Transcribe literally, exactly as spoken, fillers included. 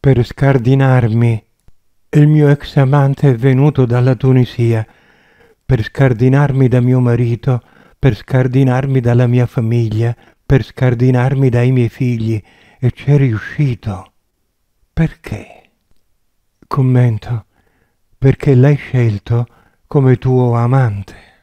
per scardinarmi. Il mio ex amante è venuto dalla Tunisia per scardinarmi da mio marito, per scardinarmi dalla mia famiglia, per scardinarmi dai miei figli, e c'è riuscito. Perché? Commento: perché l'hai scelto come tuo amante.